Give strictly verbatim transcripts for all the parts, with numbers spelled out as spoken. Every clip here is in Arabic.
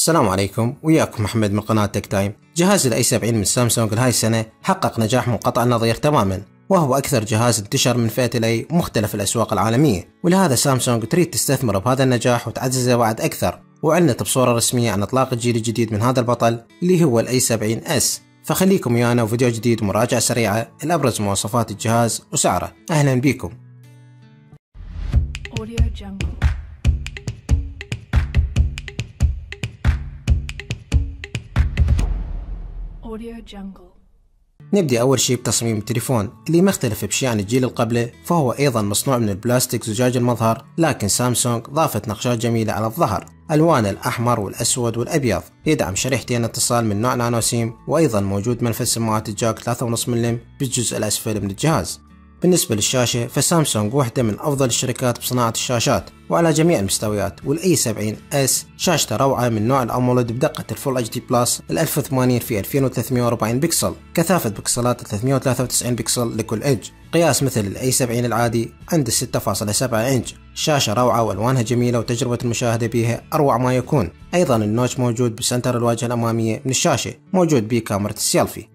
السلام عليكم، وياكم محمد من قناة تك تايم. جهاز الاي سبعين من سامسونج لهاي السنة حقق نجاح منقطع النظير تماما، وهو أكثر جهاز انتشر من فئة الاي مختلف الأسواق العالمية، ولهذا سامسونج تريد تستثمر بهذا النجاح وتعززه بعد أكثر، وأعلنت بصورة رسمية عن إطلاق الجيل الجديد من هذا البطل اللي هو الاي سبعين اس. فخليكم ويانا وفيديو جديد ومراجعة سريعة لأبرز مواصفات الجهاز وسعره. أهلا بكم. نبدأ أول شيء بتصميم التليفون اللي مختلف بشيء عن الجيل اللي قبله، فهو أيضا مصنوع من البلاستيك زجاج المظهر، لكن سامسونج ضافت نقشات جميلة على الظهر، ألوان الأحمر والأسود والأبيض. يدعم شريحتين اتصال من نوع نانو سيم، وأيضا موجود منفذ سماعات الجاك ثلاثة فاصلة خمسة ملم بالجزء الأسفل من الجهاز. بالنسبة للشاشة فسامسونج واحدة من أفضل الشركات بصناعة الشاشات وعلى جميع المستويات، والاي سبعين اس شاشته روعة من نوع الأموليد بدقة الفول اتش دي بلس ال ألف وثمانين في ألفين وثلاثمئة وأربعين بكسل، كثافة بكسلات ثلاثمئة وثلاثة وتسعين بكسل لكل إنج، قياس مثل الاي سبعين العادي عند ستة فاصلة سبعة إنج. الشاشة روعة والوانها جميلة وتجربة المشاهدة بها أروع ما يكون. أيضا النوتش موجود بسنتر الواجهة الأمامية من الشاشة، موجود به كاميرا السيلفي.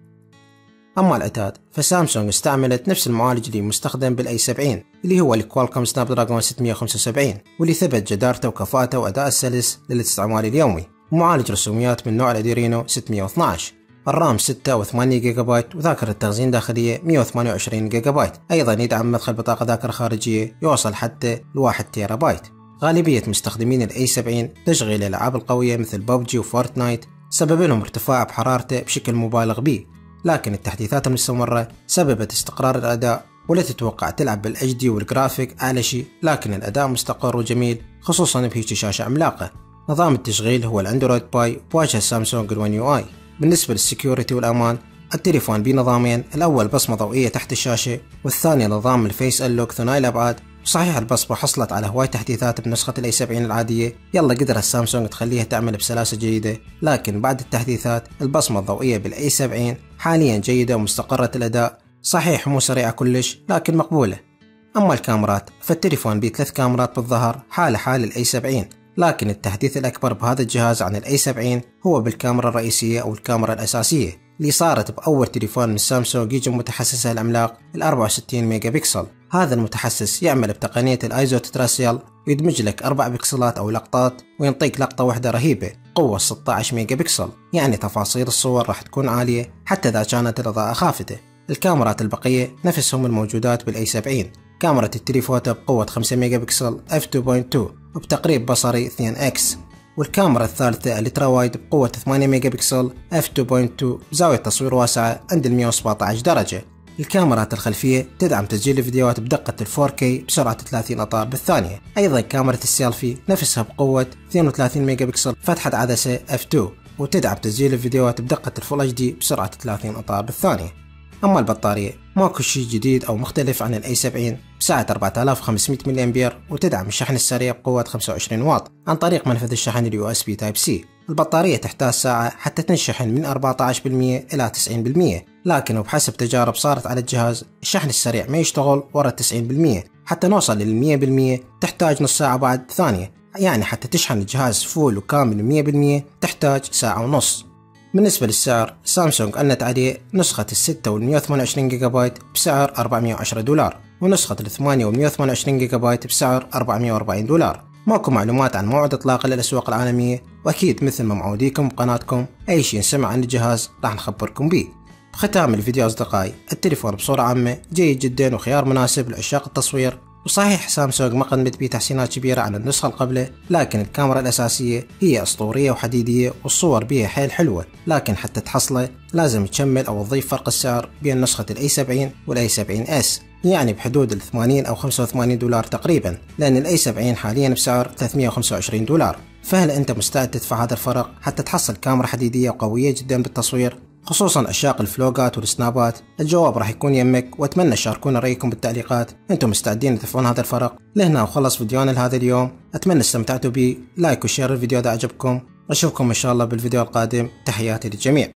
أما العتاد فسامسونج استعملت نفس المعالج اللي مستخدم بالاي سبعين اللي هو الكوالكوم سناب دراجون ستمئة وخمسة وسبعين، واللي ثبت جدارته وكفاءته وأداء السلس للاستعمال اليومي. معالج رسوميات من نوع الادرينو ستمئة واثناشر، الرام ستة وثمانية جيجا بايت، وذاكرة تخزين داخلية مئة وثمانية وعشرين جيجا بايت. أيضا يدعم مدخل بطاقة ذاكرة خارجية يوصل حتى لواحد تيرا بايت. غالبية مستخدمين الاي سبعين تشغيل الألعاب القوية مثل ببجي وفورتنايت سبب لهم ارتفاع بحرارته بشكل مبالغ به، لكن التحديثات المستمرة سببت استقرار الأداء. ولا تتوقع تلعب بالاتش دي والجرافيك أعلى شيء، لكن الأداء مستقر وجميل خصوصا بهيك شاشة عملاقة. نظام التشغيل هو الأندرويد باي بواجهة سامسونج الون يو آي. بالنسبة للسكيورتي والأمان التليفون بنظامين، الأول بصمة ضوئية تحت الشاشة، والثاني نظام الفيس أنلوك ثنائي الأبعاد. صحيح البصمة حصلت على هواي تحديثات بنسخة الاي سبعين العادية، يلا قدرت سامسونج تخليها تعمل بسلاسة جيدة، لكن بعد التحديثات البصمة الضوئية بالاي سبعين حاليا جيدة ومستقرة الأداء. صحيح مو سريعة كلش لكن مقبولة. أما الكاميرات فالتليفون بثلاث كاميرات بالظهر حال حال الاي سبعين، لكن التحديث الأكبر بهذا الجهاز عن الاي سبعين هو بالكاميرا الرئيسية أو الكاميرا الأساسية اللي صارت بأول تليفون من سامسونج يجي متحسسه العملاق ال أربعة وستين ميجا بكسل. هذا المتحسس يعمل بتقنية الايزو تتراسيال، ويدمج لك أربع بكسلات أو لقطات وينطيك لقطة واحدة رهيبة، قوة ستة عشر ميجا بكسل، يعني تفاصيل الصور راح تكون عالية حتى إذا كانت الإضاءة خافتة. الكاميرات البقية نفسهم الموجودات بالاي سبعين. كاميرا التليفوتو بقوة خمسة ميجا بكسل اف اثنين فاصلة اثنين وبتقريب بصري اثنين اكس، والكاميرا الثالثة الترا وايد بقوة ثمانية ميجا بكسل اف اثنين فاصلة اثنين بزاوية تصوير واسعة عند مئة وسبعة عشر درجة. الكاميرات الخلفية تدعم تسجيل الفيديوهات بدقة ال فور كي بسرعة ثلاثين اطار بالثانية. ايضا كاميرا السيلفي نفسها بقوة اثنين وثلاثين ميجا بكسل فتحة عدسة اف اثنين، وتدعم تسجيل الفيديوهات بدقة الفول اتش دي بسرعة ثلاثين اطار بالثانية. اما البطارية ماكو شيء جديد او مختلف عن الاي سبعين، بسعة أربعة آلاف وخمسمئة ملي امبير، وتدعم الشحن السريع بقوة خمسة وعشرين واط عن طريق منفذ الشحن اليو اس بي تايب سي. البطارية تحتاج ساعة حتى تنشحن من أربعة عشر بالمئة إلى تسعين بالمئة، لكن وبحسب تجارب صارت على الجهاز الشحن السريع ما يشتغل ورا تسعين بالمئة، حتى نوصل لل مئة بالمئة تحتاج نص ساعة بعد ثانية، يعني حتى تشحن الجهاز فول وكامل مئة بالمئة تحتاج ساعة ونص. بالنسبة للسعر سامسونج أعلنت عليه نسخة الستة والمئة وثمانية وعشرين جيجا بايت بسعر أربعمئة وعشرة دولار، ونسخة الثمانية والمئة وثمانية وعشرين جيجا بايت بسعر أربعمئة وأربعين دولار. ماكو معلومات عن موعد إطلاقه للأسواق العالمية، وأكيد مثل ما معوديكم بقناتكم أي شيء نسمع عن الجهاز راح نخبركم به. بختام الفيديو أصدقائي، التليفون بصورة عامة جيد جدا وخيار مناسب لعشاق التصوير، وصحيح سامسونج ما قدمت به تحسينات كبيرة عن النسخة اللي قبله، لكن الكاميرا الأساسية هي أسطورية وحديدية والصور بها حيل حلوة، لكن حتى تحصله لازم تكمل أو تضيف فرق السعر بين نسخة الاي سبعين والاي سبعين اس، يعني بحدود ال ثمانين أو خمسة وثمانين دولار تقريبا، لأن الاي سبعين حاليا بسعر ثلاثمئة وخمسة وعشرين دولار. فهل أنت مستعد تدفع هذا الفرق حتى تحصل كاميرا حديدية وقوية جدا بالتصوير، خصوصا عشاق الفلوجات والسنابات؟ الجواب راح يكون يمك، واتمنى تشاركونا رايكم بالتعليقات. انتم مستعدين تدفعون هذا الفرق؟ لهنا وخلص فيديونا لهذا اليوم، اتمنى استمتعتوا به. لايك وشير الفيديو اذا عجبكم، اشوفكم ان شاء الله بالفيديو القادم. تحياتي للجميع.